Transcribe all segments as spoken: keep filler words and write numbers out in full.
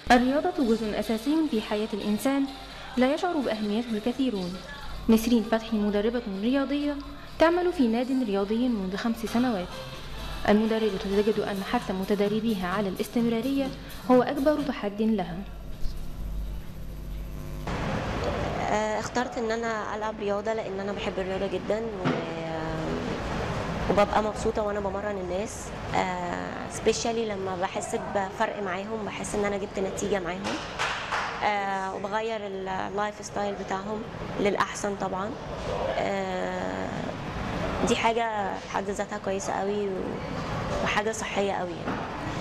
الرياضة جزء أساسي في حياة الإنسان لا يشعر بأهميته الكثيرون. نسرين فتحي مدربة رياضية تعمل في ناد رياضي منذ خمس سنوات. المدربة تجد أن حث متدربيها على الاستمرارية هو أكبر تحد لها. اخترت ان انا العب رياضه لان انا بحب الرياضه جدا و... وببقى مبسوطه وانا بمرن الناس، سبيشالي لما بحس بفرق معاهم، بحس ان انا جبت نتيجه معاهم، أه وبغير اللايف ستايل بتاعهم للاحسن طبعا. أه دي حاجه في حد ذاتها كويسه قوي وحاجه صحيه قوي يعني.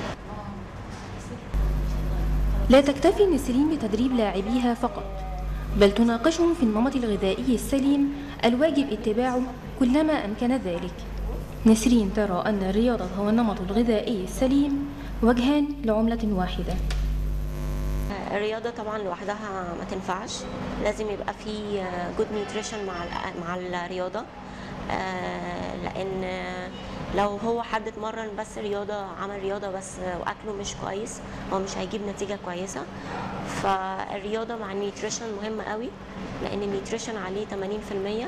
لا تكتفي نسرين بتدريب لاعبيها فقط، بل تناقشهم في النمط الغذائي السليم الواجب اتباعه كلما أمكن ذلك. نسرين ترى أن الرياضة هو النمط الغذائي السليم وجهان لعملة واحدة. الرياضة طبعا لوحدها ما تنفعش، لازم يبقى في جود نيوتريشن مع مع الرياضة، لأن لو هو حد اتمرن بس رياضة، عمل رياضة بس وأكله مش كويس، هو مش هيجيب نتيجة كويسة. فالرياضة مع النيوتريشن مهم قوي، لأن النيوتريشن عليه ثمانين في المية،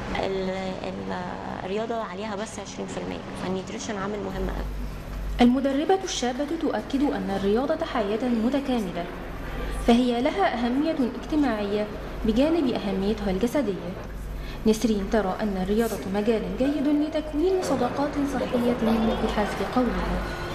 الرياضة عليها بس عشرين في المية، فالنيوتريشن عامل مهم قوي. المدربة الشابة تؤكد أن الرياضة حياة متكاملة، فهي لها أهمية اجتماعية بجانب أهميتها الجسدية. نسرين ترى أن الرياضة مجال جيد لتكوين صداقات صحية بحسب قولها.